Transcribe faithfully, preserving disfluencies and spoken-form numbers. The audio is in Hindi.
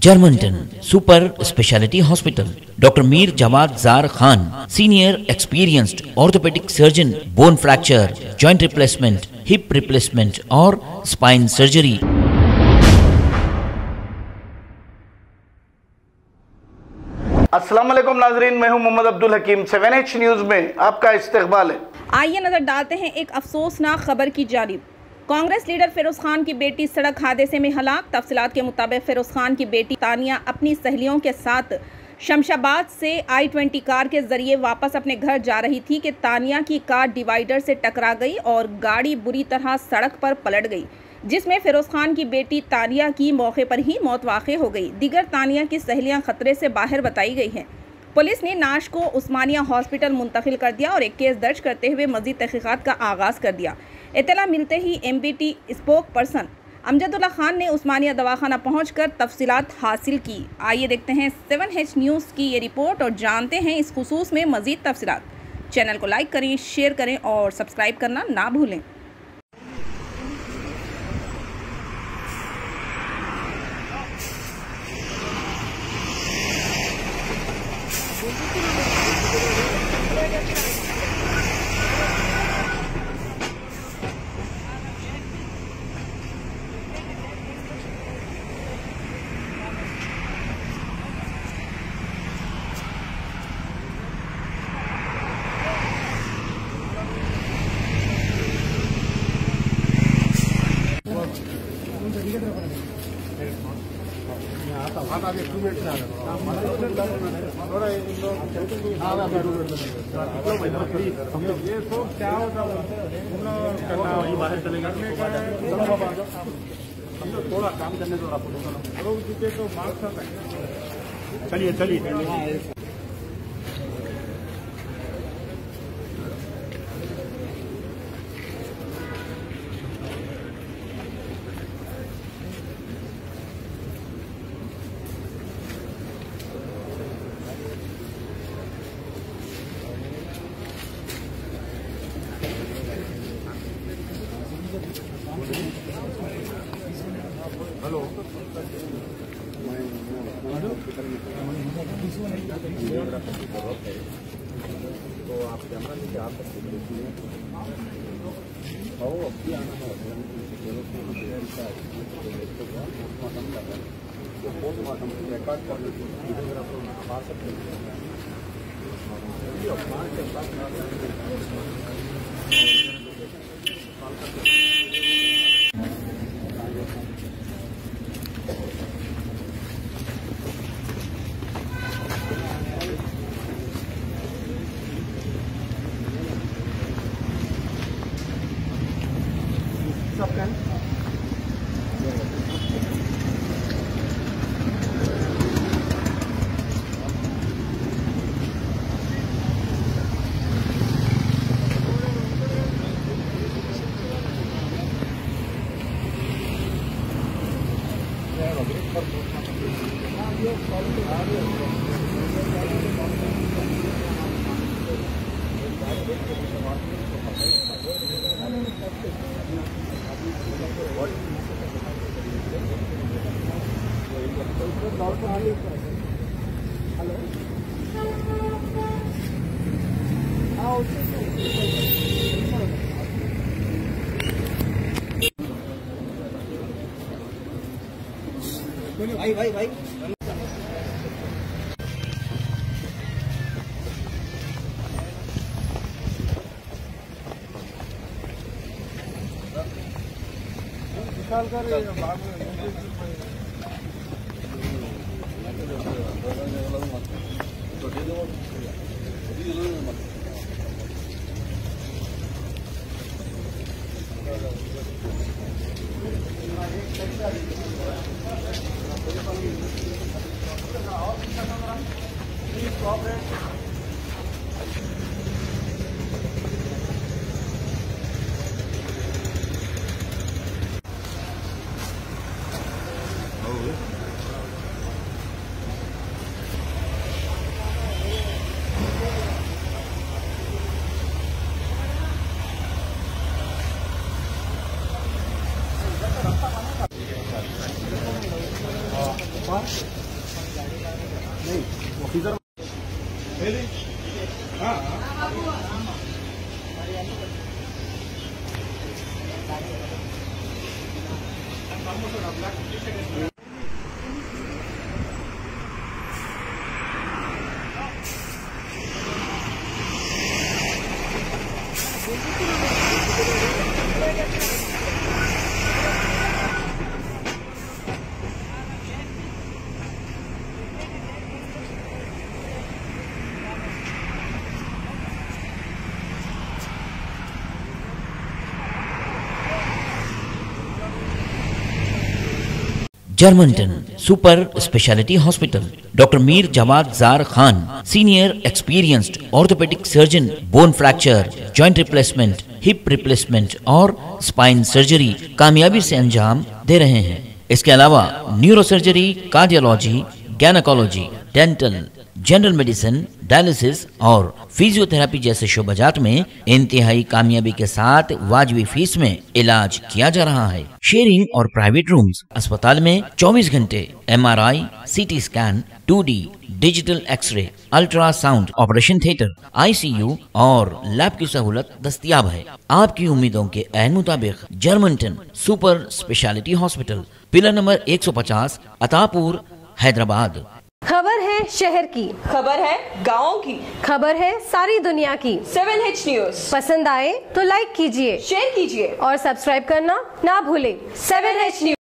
Germanton super speciality hospital, doctor Mir Jawad Jar Khan, senior experienced orthopedic surgeon, bone fracture, joint replacement, hip replacement और स्पाइन सर्जरी। अस्सलाम वालेकुम नाजरीन, मैं हूं Mohammed Abdul Hakeem. Seven H news में आपका इस्तकबाल है। आइए नजर डालते हैं एक अफसोसनाक खबर की जानिब। कांग्रेस लीडर फिरोज खान की बेटी सड़क हादसे में हलाक। तफसीलात के मुताबिक फिरोज खान की बेटी तानिया अपनी सहेलियों के साथ शमशाबाद से आई ट्वेंटी कार के जरिए वापस अपने घर जा रही थी कि तानिया की कार डिवाइडर से टकरा गई और गाड़ी बुरी तरह सड़क पर पलट गई, जिसमें फिरोज खान की बेटी तानिया की मौके पर ही मौत वाक़ई हो गई। दीगर तानिया की सहेलियां खतरे से बाहर बताई गई हैं। पुलिस ने नाश को उस्मानिया हॉस्पिटल मुंतकिल कर दिया और एक केस दर्ज करते हुए मज़ीद तहक़ीक़ात का आगाज़ कर दिया। इत्तला मिलते ही M B T spokesperson Amjadullah Khan ने उस्मानिया दवाखाना पहुंचकर तफसीलात हासिल की। आइए देखते हैं सेवन एच न्यूज़ की ये रिपोर्ट और जानते हैं इस खुसूस में मज़ीद तफसीलात। चैनल को लाइक करें, शेयर करें और सब्सक्राइब करना ना भूलें। थोड़ा काम करने दो आपको। चलिए चलिए हेलो तो आप कैमरा लेके आ सकते हैं। और अब भी आना है पोस्टमार्टम रिकॉर्ड कर वीडियोग्राफर आ सकते हैं। भाई भाई भाई विशाल कर officer Germanton super speciality hospital, doctor Mir Jamat Jar Khan, senior experienced orthopedic surgeon, bone fracture, joint replacement, hip replacement और स्पाइन सर्जरी कामयाबी से अंजाम दे रहे हैं। इसके अलावा neuro surgery, cardiology, gynaecology, dental, general medicine, dialysis और फिजियोथेरेपी जैसे शोबाजात में इंतहाई कामयाबी के साथ वाजबी फीस में इलाज किया जा रहा है। शेयरिंग और प्राइवेट रूम्स, अस्पताल में चौबीस घंटे MRI, CT scan, two D digital x-ray, ultrasound, operation theatre, ICU और लैब की सहूलत दस्तयाब है। आपकी उम्मीदों के ऐन मुताबिक Germanton super speciality hospital, pillar number एक सौ पचास, अतापुर, हैदराबाद। खबर है शहर की, खबर है गाँव की, खबर है सारी दुनिया की। सेवन एच न्यूज पसंद आए तो लाइक कीजिए, शेयर कीजिए और सब्सक्राइब करना ना भूलें। Seven H news.